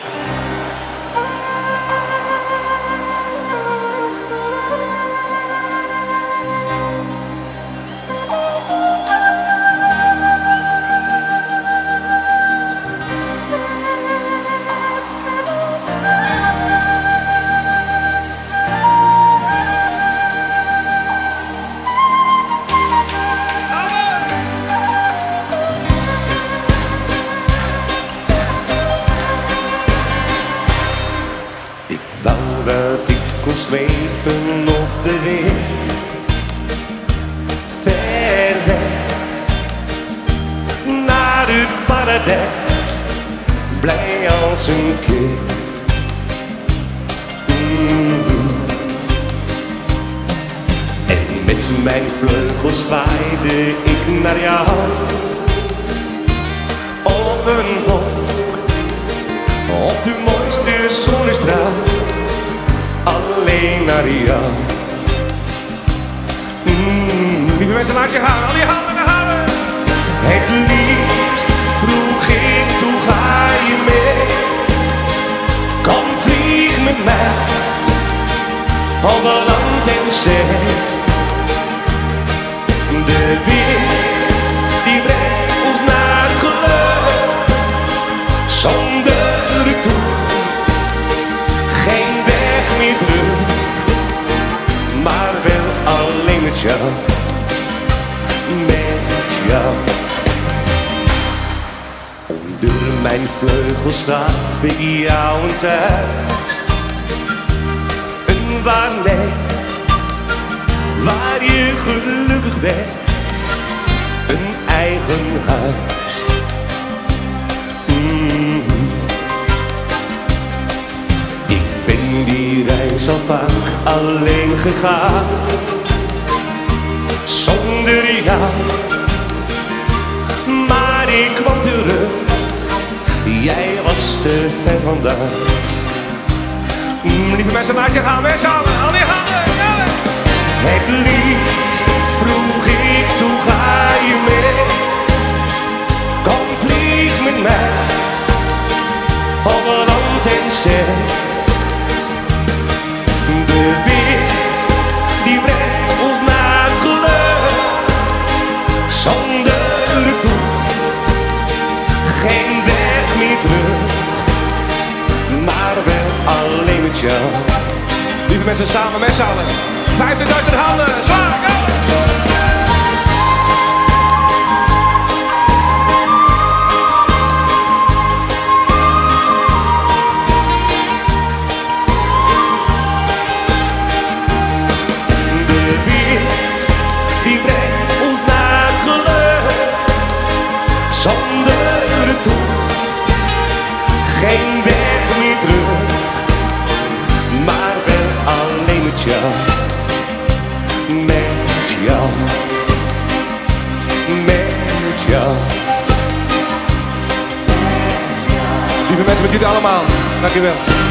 Dat ik kon zweven op de wind, ver weg naar het paradijs, blij als een kind. En met mijn vleugels zwaaide ik naar jou op een wolk, op de mooiste zonnestraal. Alleen naar jou. Lieve mensen, laat je gaan. Al die handen naar handen. Het liefst vroeg ik, toe ga je mee? Kom, vlieg met mij over land en zee. De wind die brengt ons naar het geluk, zonder retour. Geen weg meer terug, maar wel alleen met jou, met jou. Onder mijn vleugels gaf ik jou een thuis, een waar nee, waar je gelukkig bent, een eigen huis. Die reis al vaak alleen gegaan, zonder jou, maar ik kwam terug, jij was te ver vandaan. Lieve mensen, laat je gaan, mensen, al die handen, ja. Het liefst vroeg ik, toe ga je mee? Kom, vlieg met mij over land en zee. De wind die brengt ons naar het geluk, zonder retour. Geen weg meer terug, maar wel alleen met jou. Lieve mensen, samen met z'n allen, 50.000 handen, zwaar, go! Geen weg meer terug, maar wel alleen met jou, met jou, met jou. Lieve mensen, met jullie allemaal, dankjewel.